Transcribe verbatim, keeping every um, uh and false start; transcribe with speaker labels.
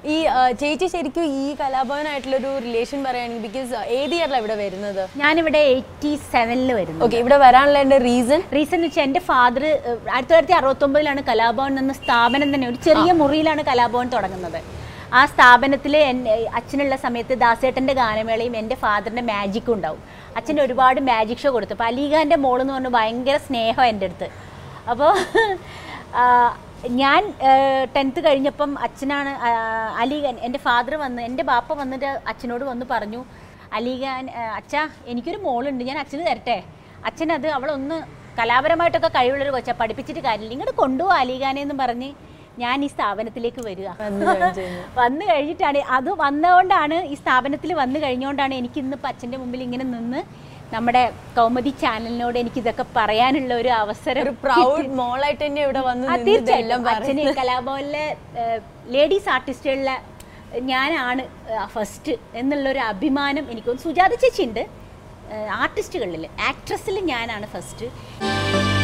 Speaker 1: ഈ ചേച്ചി ശരിക്കും ഈ കലാഭവനായിട്ടുള്ളൊരു റിലേഷൻ പറയുകയാണെങ്കിൽ ബിക്കോസ് ഏത് ഇയറിലാണ് ഇവിടെ വരുന്നത്?
Speaker 2: ഞാനിവിടെ എയ്റ്റി സെവനിൽ വരുന്നു.
Speaker 1: ഓക്കെ, ഇവിടെ വരാനുള്ള എൻ്റെ റീസൺ
Speaker 2: റീസൺ എന്ന് വെച്ചാൽ എൻ്റെ ഫാദർ ആയിരത്തി തൊള്ളായിരത്തി അറുപത്തൊമ്പതിലാണ് കലാഭവൻ എന്ന സ്ഥാപനം തന്നെ, ഒരു ചെറിയ മുറിയിലാണ് കലാഭവൻ തുടങ്ങുന്നത്. ആ സ്ഥാപനത്തിൽ എൻ്റെ അച്ഛനുള്ള സമയത്ത് ദാസേട്ടൻ്റെ ഗാനമേളയും എൻ്റെ ഫാദറിൻ്റെ മാജിക്കും ഉണ്ടാവും. അച്ഛൻ്റെ ഒരുപാട് മാജിക് ഷോ കൊടുത്തു. അപ്പോൾ അലീഖാൻ്റെ മോളെന്ന് പറഞ്ഞാൽ ഭയങ്കര സ്നേഹം എൻ്റെ അടുത്ത്. അപ്പോൾ ഞാൻ ടെൻത്ത് കഴിഞ്ഞപ്പം അച്ഛനാണ് അലീഖാൻ, എൻ്റെ ഫാദർ വന്ന് എൻ്റെ ബാപ്പ വന്നിട്ട് അച്ഛനോട് വന്ന് പറഞ്ഞു, അലീഖാൻ അച്ഛാ എനിക്കൊരു മോളുണ്ട്, ഞാൻ അച്ഛന് തരട്ടെ. അച്ഛനത് അവളൊന്ന് കലാപരമായിട്ടൊക്കെ കഴിവുള്ളൊരു കൊച്ചാ, പഠിപ്പിച്ചിട്ട് കാര്യമില്ല, ഇങ്ങോട്ട് കൊണ്ടുപോകും അലീഖാനെന്ന് പറഞ്ഞ് ഞാൻ ഈ സ്ഥാപനത്തിലേക്ക് വരിക. വന്നു കഴിഞ്ഞിട്ടാണ് അത് വന്നതുകൊണ്ടാണ് ഈ സ്ഥാപനത്തിൽ വന്നു കഴിഞ്ഞുകൊണ്ടാണ് എനിക്ക് ഇന്നിപ്പോൾ അച്ഛൻ്റെ മുമ്പിൽ ഇങ്ങനെ നിന്ന് നമ്മുടെ കൗമുദി ചാനലിനോട് എനിക്ക് ഇതൊക്കെ പറയാനുള്ള ഒരു അവസരം.
Speaker 1: പ്രൗഡ് മോളായിട്ട് തന്നെ ഇവിടെ വന്നു.
Speaker 2: തീർച്ചയായിട്ടും അച്ഛന് കലാഭവനിലെ ലേഡീസ് ആർട്ടിസ്റ്റുകളിലെ ഞാനാണ് ഫസ്റ്റ് എന്നുള്ളൊരു അഭിമാനം എനിക്ക്. സുജാത ചേച്ചി ഉണ്ട് ആർട്ടിസ്റ്റുകളിൽ, ആക്ട്രസിൽ ഞാനാണ് ഫസ്റ്റ്.